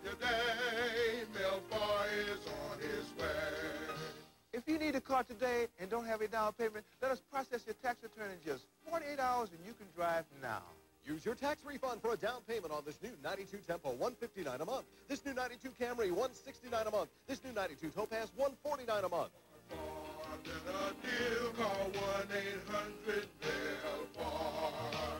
today. Mel Farr is on his way. If you need a car today and don't have a down payment, let us process your tax return in just 48 hours and you can drive now. Use your tax refund for a down payment on this new 92 Tempo, $159 a month. This new 92 Camry, $169 a month. This new 92 Topaz, $149 a month. More than a deal, call 1-800-MEL-FARR.